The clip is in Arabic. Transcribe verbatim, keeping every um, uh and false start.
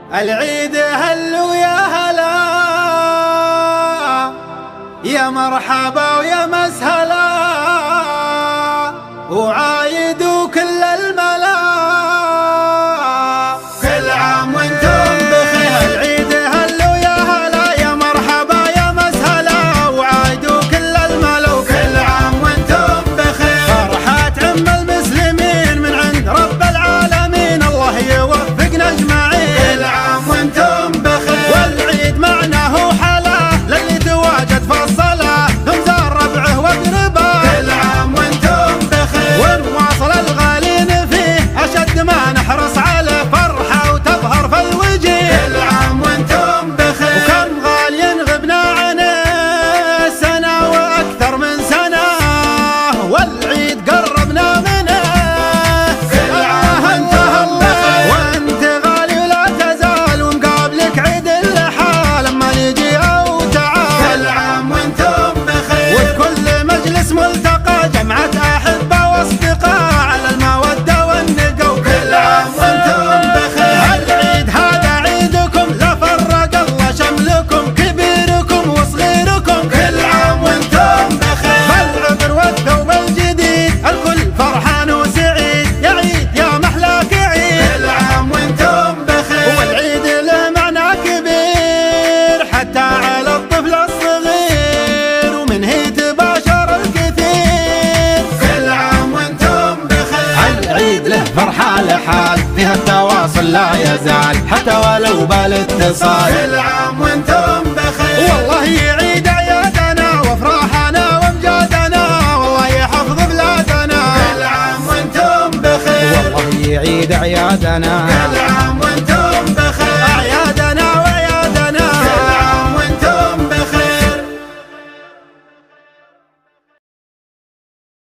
العيد هلو يا هلا، يا مرحبا ويا مسهلا، وعايدوا كل الملا، كل عام وانتم بخير. العيد هلو يا هلا، يا مرحبا يا مسهلا، وعايدوا كل الملا، وكل عام وانتم بخير. فرحة عم المسلمين من عند رب العالمين، الله يوفقنا اجمعين. كل عام وانتم بخير، والعيد معناه حلا للي تواجد في الصلاة، ثم زار ربعه واقرباه. كل عام وانتم بخير، ونواصل الغالين فيه اشد ما نحرص على فرحة وتظهر في الوجيه. كل عام وانتم بخير، وكم غالي غبنا عنه سنة واكثر من سنة، والعيد قربنا منه. كل عام وانتم بخير، وانت غالي ولا تزال، ومقابلك عيد اللحى لما يجي او تعال. كل عام وانتم بخير، وفي كل مجلس ملتقى جمعة احبة واصدقاء على المودة والنقا. وكل عام وانتم بخير، العيد هذا عيدكم لا فرق الله شملكم، كبيركم وصغيركم. كل عام وانتم بخير، بالعطر والثوب الجديد الكل فرحان وسعيد، يا عيد يا محلاك عيد. كل عام وانتم بخير، والعيد له معنى كبير حتى على الطفل الصغير، ومن هي تباشر الكثير. كل عام وانتم بخير، العيد له فرحة لحال فيها التواصل لا يزال حتى ولو بالاتصال. كل عام وانتم بخير، والله يعيد اعيادنا وافراحنا وامجادنا، والله يحفظ بلادنا. كل عام وانتم بخير، والله يعيد اعيادنا. كل عام